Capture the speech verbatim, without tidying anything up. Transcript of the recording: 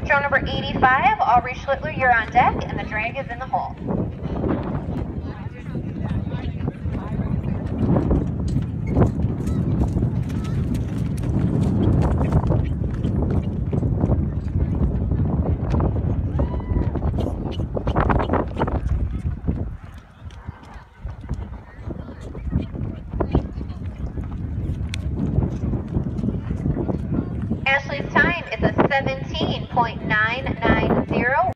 Drone number eighty-five, Aubrey Schlittler, you're on deck, and the drag is in the hole. Ashley's time is a seventeen point nine nine zero.